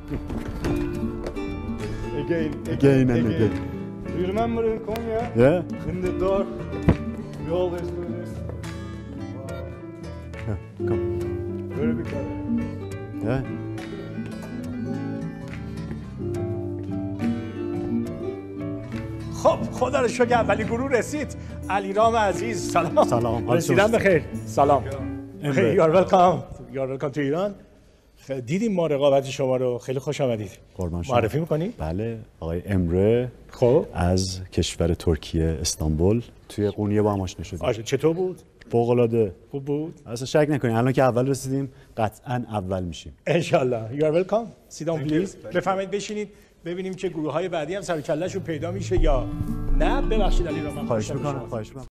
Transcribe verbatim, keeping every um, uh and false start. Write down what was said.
Again, Again and again. Do you remember in Konya? Yeah? In the dark, we always do this. Yeah, come. Very big color. Yeah? خب خدا رو شکر اولی گروه رسید. علیرام عزیز سلام. سلام. رسیدن بخیر. سلام. امره. یار ویلکام. یار ویلکام تو ایران. دیدیم ما رقابت شما رو، خیلی خوش آمدید. قربان شما. معرفی می‌کنی؟ بله، آقای امره. خب از کشور ترکیه استانبول توی قونیه با هم آشنا شدیم. آشه چطور بود؟ فوق‌العاده. خوب بود؟ اصلا شک نکنید الان که اول رسیدیم قطعاً اول میشیم. انشالله. یار ویلکام. سیدان پلیز. بفرمایید بشینید ببینیم که گروه‌های بعدی هم سر و کله‌شون پیدا میشه یا نه. ببخشید علیرام. خواهش می‌کنم. خواهش می‌کنم.